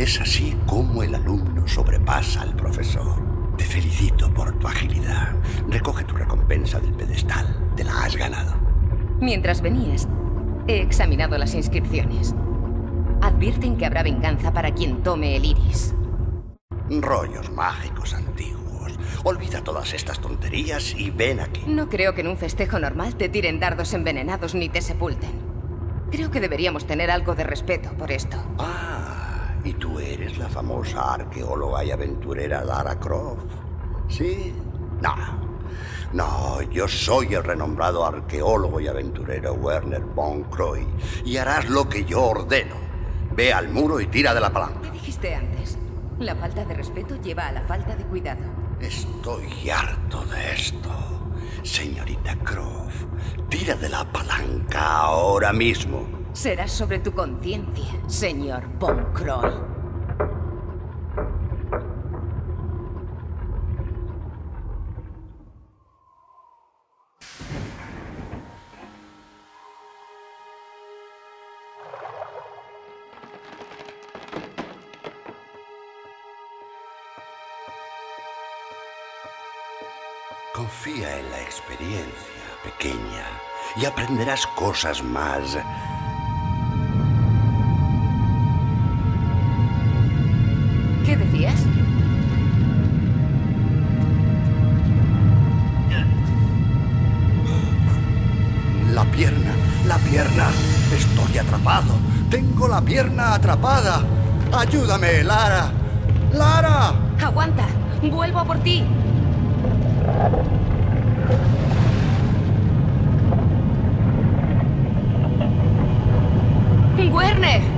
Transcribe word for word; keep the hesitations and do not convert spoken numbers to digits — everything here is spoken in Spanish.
Es así como el alumno sobrepasa al profesor. Te felicito por tu agilidad. Recoge tu recompensa del pedestal. Te la has ganado. Mientras venías, he examinado las inscripciones. Advierten que habrá venganza para quien tome el iris. Rollos mágicos antiguos. Olvida todas estas tonterías y ven aquí. No creo que en un festejo normal te tiren dardos envenenados ni te sepulten. Creo que deberíamos tener algo de respeto por esto. Ah, ¿y tú eres la famosa arqueóloga y aventurera Lara Croft? ¿Sí? No. No, yo soy el renombrado arqueólogo y aventurero Werner von Croy. Y harás lo que yo ordeno. Ve al muro y tira de la palanca. ¿Qué dijiste antes? La falta de respeto lleva a la falta de cuidado. Estoy harto de esto. Señorita Croft, tira de la palanca ahora mismo. Será sobre tu conciencia, señor von Croy. Confía en la experiencia, pequeña, y aprenderás cosas más. ¿Qué decías? La pierna, la pierna. Estoy atrapado. Tengo la pierna atrapada. Ayúdame, Lara. ¡Lara! ¡Aguanta! ¡Vuelvo a por ti! ¡Werner!